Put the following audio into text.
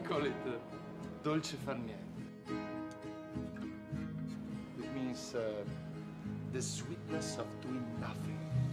call it dolce far niente. It means the sweetness of doing nothing.